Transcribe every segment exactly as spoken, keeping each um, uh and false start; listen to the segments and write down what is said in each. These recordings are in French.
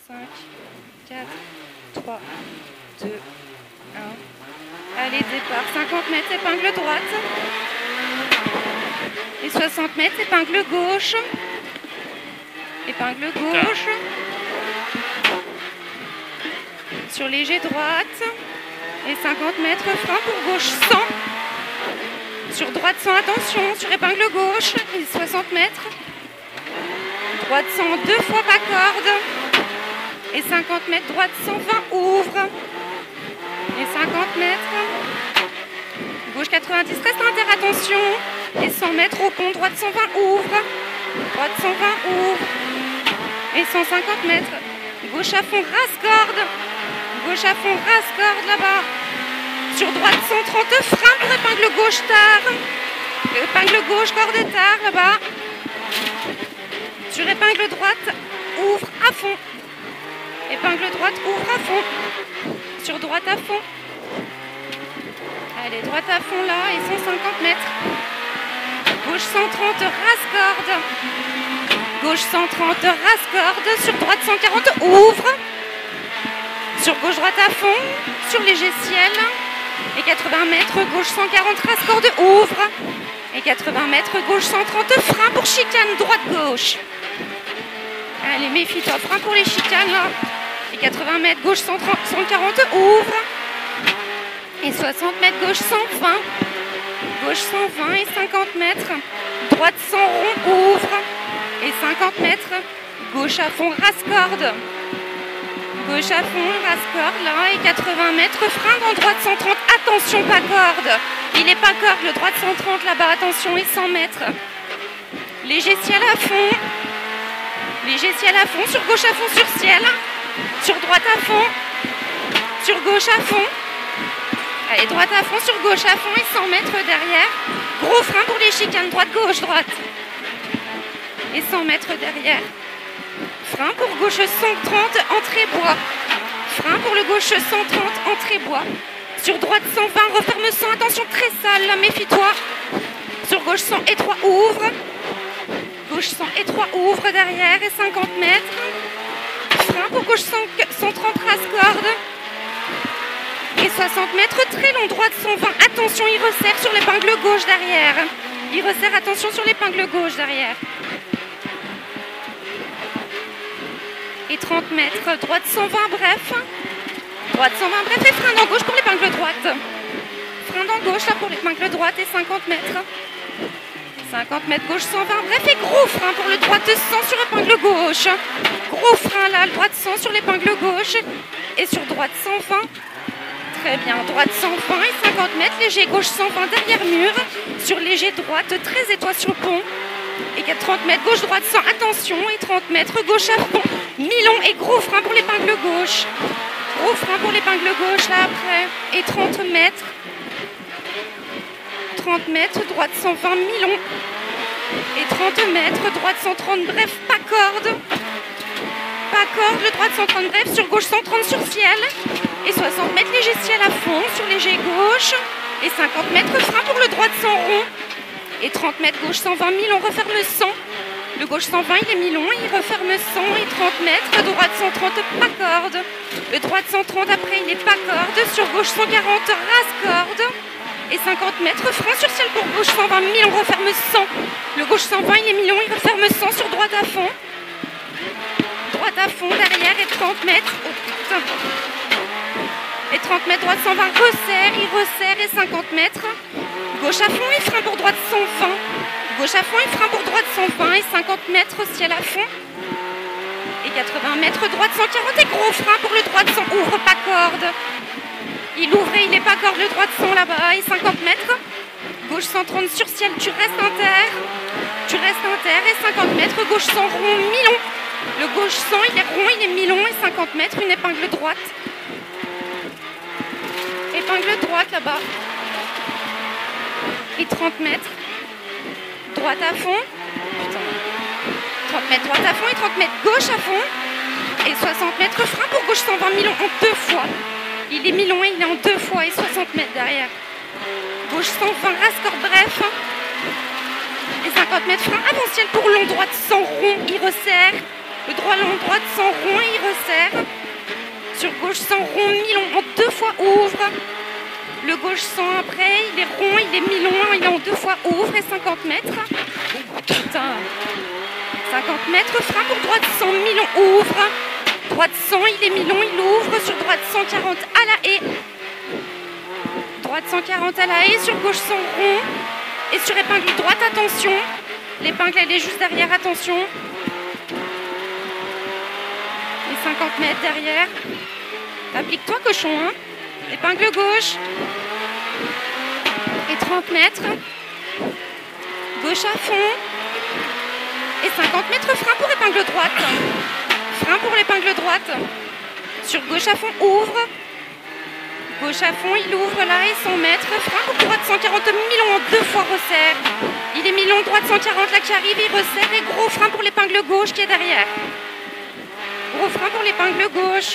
cinq, quatre, trois, deux, un. Allez, départ, cinquante mètres, épingle droite. Et soixante mètres, épingle gauche. Épingle gauche. Sur léger droite. Et cinquante mètres, frein pour gauche cent. Sur droite cent, attention, sur épingle gauche. Et soixante mètres. Droite cent, deux fois pas corde. Et cinquante mètres, droite cent vingt, ouvre. Et cinquante mètres. Gauche quatre-vingt-dix, reste inter, attention. Et cent mètres au pont, droite cent vingt, ouvre. Droite cent vingt, ouvre. Et cent cinquante mètres. Gauche à fond, rase corde. Gauche à fond, rase corde là-bas. Sur droite cent trente, frein pour épingle gauche tard. Épingle gauche, corde tard là-bas. Sur épingle droite, ouvre à fond. Épingle droite, ouvre à fond. Sur droite à fond. Allez, droite à fond là et cent cinquante mètres. Gauche cent trente, rase corde. Gauche cent trente, rase corde. Sur droite cent quarante, ouvre. Sur gauche droite à fond. Sur léger ciel. Et quatre-vingts mètres, gauche cent quarante, rase corde, ouvre. Et quatre-vingts mètres, gauche cent trente, frein pour chicane, droite gauche. Allez, méfie-toi, frein pour les chicanes là. Et quatre-vingts mètres, gauche cent trente, cent quarante, ouvre. Et soixante mètres, gauche cent vingt. Gauche cent vingt et cinquante mètres. Droite cent rond, ouvre. Et cinquante mètres, gauche à fond, rase corde. Gauche à fond, rase corde là. Et quatre-vingts mètres, frein dans droite cent trente. Attention, pas corde. Il n'est pas corde, le droite cent trente là-bas. Attention, et cent mètres. Léger ciel à fond. Léger ciel à fond. Sur gauche à fond, sur ciel. Sur droite à fond. Sur gauche à fond. Allez, droite à fond, sur gauche à fond et cent mètres derrière. Gros frein pour les chicanes, droite, gauche, droite. Et cent mètres derrière. Frein pour gauche cent trente, entrée bois. Frein pour le gauche cent trente, entrée bois. Sur droite cent vingt, referme cent, attention très sale, là, méfie-toi. Sur gauche cent étroit, ouvre. Gauche cent étroit, ouvre derrière et cinquante mètres. Frein pour gauche cent trente, rase corde. Et soixante mètres, très long, droite cent vingt. Attention, il resserre sur l'épingle gauche derrière. Il resserre, attention sur l'épingle gauche derrière. Et trente mètres, droite cent vingt, bref. Droite cent vingt, bref, et frein dans gauche pour l'épingle droite. Frein dans gauche, là, pour l'épingle droite et cinquante mètres. cinquante mètres, gauche cent vingt, bref, et gros frein pour le droite cent sur épingle gauche. Gros frein là, le droite cent sur l'épingle gauche. Et sur droite cent vingt. Très bien, droite cent vingt et cinquante mètres, léger gauche cent vingt derrière mur, sur léger droite, très étroit sur pont, et trente mètres, gauche droite cent, attention, et trente mètres, gauche à fond, mi-long et gros frein pour l'épingle gauche, gros frein pour l'épingle gauche là après, et trente mètres, trente mètres, droite cent vingt, mi-long, et trente mètres, droite cent trente, bref, pas corde, pas corde, le droite cent trente, bref, sur gauche cent trente sur ciel, et soixante mètres, léger ciel à fond, sur léger gauche. Et cinquante mètres, frein pour le droite cent rond. Et trente mètres, gauche cent vingt, mi-long, referme cent. Le gauche cent vingt, il est mi-long, il referme cent. Et trente mètres, droite cent trente, pas corde. Le droite cent trente, après, il est pas corde. Sur gauche cent quarante, rase corde. Et cinquante mètres, frein sur ciel pour gauche cent vingt, mi-long, referme cent. Le gauche cent vingt, il est mi-long, il referme cent sur droite à fond. Droite à fond, derrière, et trente mètres. Oh putain. Et trente mètres, droite cent vingt, resserre, il resserre et cinquante mètres. Gauche à fond et frein pour droite cent vingt. Gauche à fond et frein pour droite cent vingt et cinquante mètres, ciel à fond. Et quatre-vingts mètres, droite cent quarante et gros frein pour le droite cent, ouvre pas corde. Il ouvre et il est pas corde, le droite cent là-bas et cinquante mètres. Gauche cent trente sur ciel, tu restes inter. Tu restes inter et cinquante mètres, gauche cent rond, mi-long. Le gauche cent, il est rond, il est mi-long et cinquante mètres, une épingle droite. Épingle droite là-bas. Et trente mètres. Droite à fond. Putain. trente mètres droite à fond et trente mètres gauche à fond. Et soixante mètres frein pour gauche cent vingt, mi-long en deux fois. Il est mi-long et il est en deux fois et soixante mètres derrière. Gauche cent vingt, rase corde bref. Et cinquante mètres frein avant ciel pour long, droite cent rond, il resserre. Le droit long, droite sans rond, il resserre. Sur gauche sans rond, mi-long, en deux fois ouvre. Le gauche sans après, il est rond, il est mi-long, il est en deux fois ouvre et cinquante mètres. Putain. cinquante mètres, frein pour droite cent, mi-long, ouvre. Droite cent, il est mi-long, il ouvre. Sur droite cent quarante à la haie. Droite cent quarante à la haie, sur gauche sans rond. Et sur épingle droite, attention. L'épingle, elle est juste derrière, attention. Et cinquante mètres derrière. Applique-toi, cochon, hein. Épingle gauche. Et trente mètres. Gauche à fond. Et cinquante mètres, frein pour épingle droite. Frein pour l'épingle droite. Sur gauche à fond, ouvre. Gauche à fond, il ouvre là et cent mètres. Frein pour droite cent quarante, mi-long en deux fois resserre. Il est mi-long, droite cent quarante là qui arrive, il resserre. Et gros frein pour l'épingle gauche qui est derrière. Gros frein pour l'épingle gauche.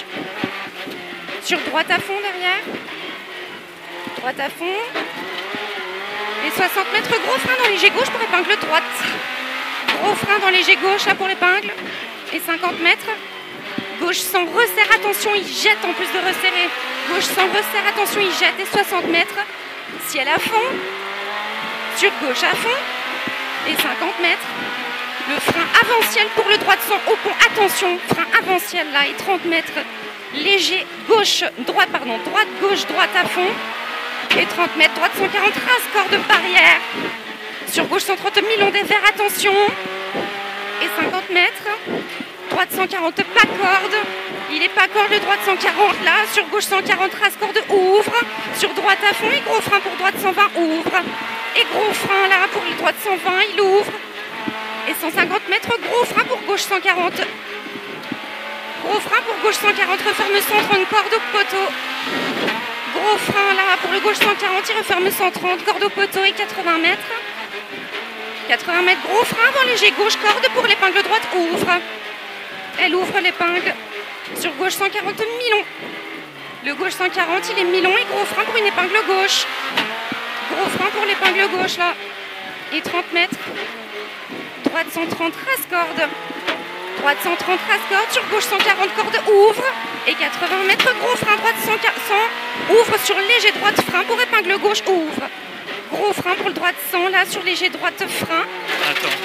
Sur droite à fond derrière. Droite à fond. Et soixante mètres, gros frein dans léger gauche pour épingle droite. Gros frein dans léger gauche là pour l'épingle. Et cinquante mètres. Gauche sans resserre, attention, il jette en plus de resserrer. Gauche sans resserre, attention, il jette. Et soixante mètres. Ciel à fond. Sur gauche à fond. Et cinquante mètres. Le frein avant-ciel pour le droite sans au pont. Attention, frein avant-ciel là. Et trente mètres. Léger, gauche, droite, pardon, droite, gauche, droite à fond. Et trente mètres, droite cent quarante, race corde barrière. Sur gauche cent trente, mi-long des verts, attention. Et cinquante mètres. Droite cent quarante, pas corde. Il est pas corde, le droite cent quarante là. Sur gauche cent quarante, race corde, ouvre. Sur droite à fond, et gros frein pour droite cent vingt, ouvre. Et gros frein là pour le droite cent vingt, il ouvre. Et cent cinquante mètres, gros frein pour gauche cent quarante. Gros frein pour gauche cent quarante, referme cent trente, corde au poteau. Gros frein là pour le gauche cent quarante, il referme cent trente, corde au poteau et quatre-vingts mètres. quatre-vingts mètres, gros frein dans léger gauche, corde pour l'épingle droite, ouvre. Elle ouvre l'épingle. Sur gauche cent quarante, mi-long. Le gauche cent quarante, il est mi-long et gros frein pour une épingle gauche. Gros frein pour l'épingle gauche là. Et trente mètres. Droite cent trente, race corde. Droite cent trente, race corde. Sur gauche cent quarante, corde, ouvre. Et quatre-vingts mètres, gros frein, droite cent, ouvre sur léger droite, frein pour épingle gauche, ouvre. Gros frein pour le droite cent, là, sur léger droite, frein. Attends.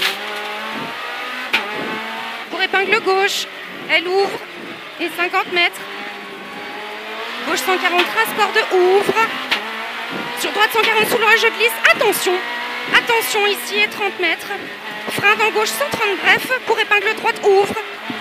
Pour épingle gauche, elle ouvre. Et cinquante mètres. Gauche cent quarante, race corde, ouvre. Sur droite cent quarante, soulage, je glisse. Attention. Attention ici et trente mètres. Frein dans gauche cent trente, bref. Pour épingle droite, ouvre.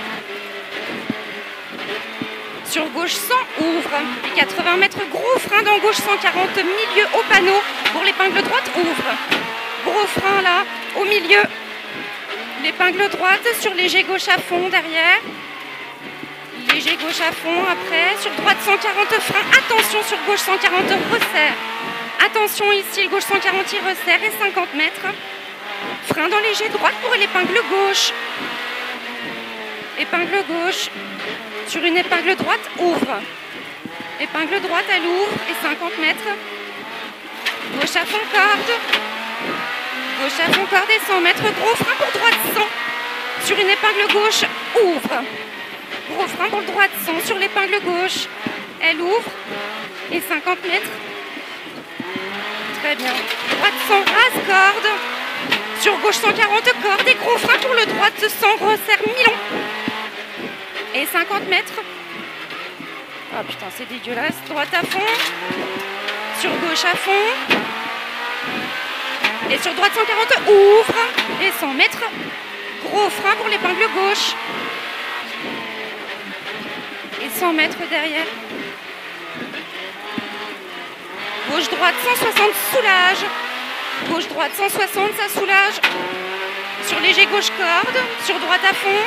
Sur gauche cent, ouvre. Et quatre-vingts mètres, gros frein dans gauche cent quarante, milieu au panneau. Pour l'épingle droite, ouvre. Gros frein là, au milieu. L'épingle droite sur léger gauche à fond derrière. Léger gauche à fond après. Sur droite cent quarante, frein. Attention sur gauche cent quarante, resserre. Attention ici, le gauche cent quarante, il resserre. Et cinquante mètres. Frein dans léger droite pour l'épingle gauche. Épingle gauche. Sur une épingle droite, ouvre. Épingle droite, elle ouvre. Et cinquante mètres. Gauche à fond, corde. Gauche à fond, corde et cent mètres. Gros frein pour droite cent. Sur une épingle gauche, ouvre. Gros frein pour droite cent. Sur l'épingle gauche, elle ouvre. Et cinquante mètres. Très bien. Droite cent, race corde. Sur gauche cent quarante, corde. Et gros frein pour le droite cent, resserre, mi-long. Et cinquante mètres. Ah putain, c'est dégueulasse. Droite à fond. Sur gauche à fond. Et sur droite cent quarante, ouvre. Et cent mètres. Gros frein pour l'épingle gauche. Et cent mètres derrière. Gauche-droite cent soixante, soulage. Gauche-droite cent soixante, ça soulage. Sur léger gauche, corde. Sur droite à fond.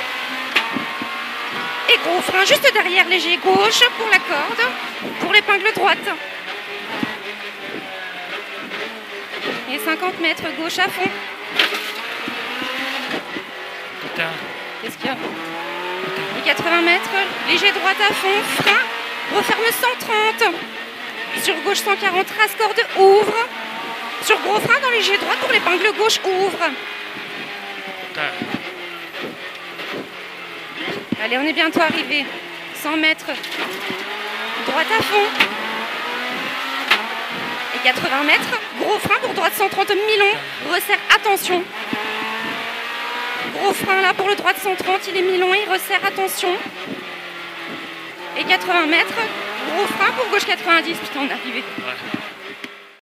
Et gros frein juste derrière léger gauche pour la corde. Pour l'épingle droite. Et cinquante mètres gauche à fond. Putain. Qu'est-ce qu'il y a? Et quatre-vingts mètres, léger droite à fond, frein, referme cent trente. Sur gauche cent quarante, race corde, ouvre. Sur gros frein dans léger droite pour l'épingle gauche, ouvre. Putain. Allez, on est bientôt arrivé. cent mètres. Droite à fond. Et quatre-vingts mètres. Gros frein pour droite cent trente. Mi-long. Resserre. Attention. Gros frein là pour le droite cent trente. Il est mi-long. Il resserre. Attention. Et quatre-vingts mètres. Gros frein pour gauche quatre-vingt-dix. Putain, on est arrivé. Ouais.